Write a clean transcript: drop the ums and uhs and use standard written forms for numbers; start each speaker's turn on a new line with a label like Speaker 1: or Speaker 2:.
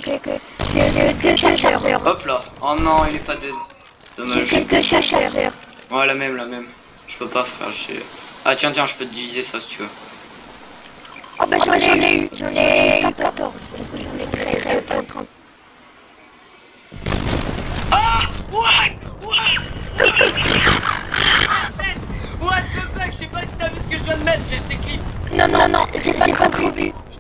Speaker 1: j'ai deux chargeurs.
Speaker 2: Hop là. Oh non, il est pas dead. Dommage.
Speaker 1: J'ai deux chargeurs.
Speaker 2: Ouais, la même. Je peux pas, frère. Ah, tiens, je peux te diviser ça si tu veux.
Speaker 1: Oh bah j'en ai eu 14. J'en ai créé 30.
Speaker 2: Ah! What? What the fuck? Je sais pas si t'as vu ce que je viens de mettre, mais c'est clip.
Speaker 1: Non, j'ai pas trop vu.